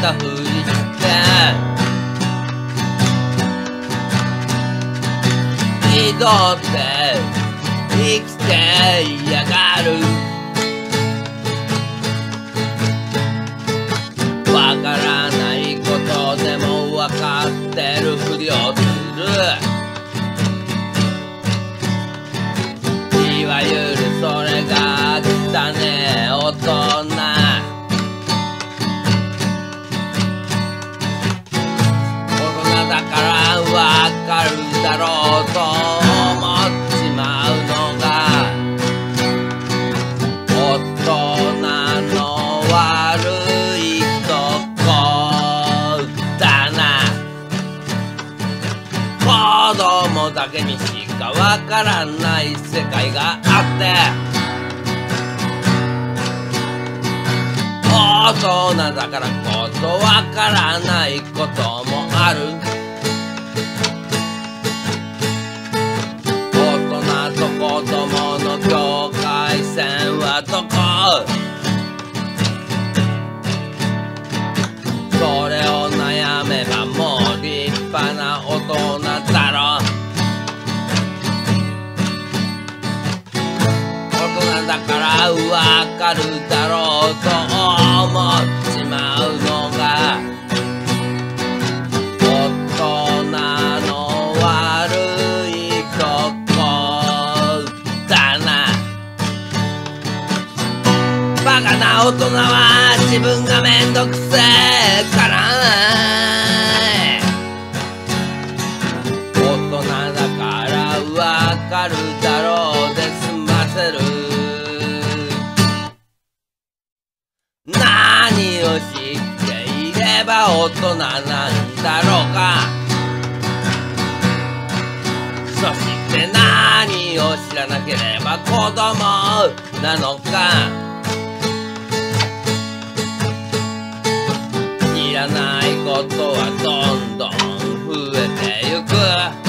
たふりして二度って生きてやがる。わからないことでもわかってるふりをする。いわゆるそれが汚ねえ大人。だからわかるだろうと思っちまうのが大人の悪いとこだな。子供だけにしかわからない世界があって大人だからこそわからないこともある。子供の境界線はどこ？それを悩めばもう立派な大人だろ。大人だからわかるだろうと思っちまうのが大人の悪いとこバカな大人は自分がめんどくせえから大人だからわかるだろうで済ませる。何を知っていれば大人なんだろうか。そして何を知らなければ子供なのか。いらないことはどんどん増えてゆく。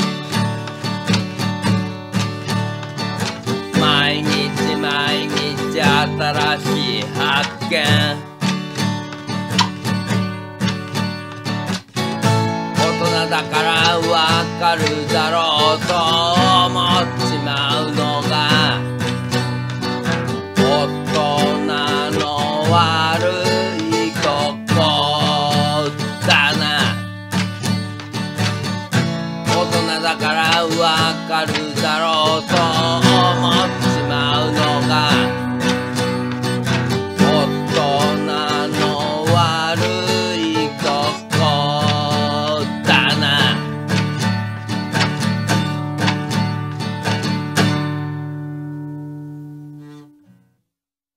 毎日毎日新しい発見。大人だからわかるだろうと思っちまうのが大人の悪いとこだな。大人だからわかるだろうと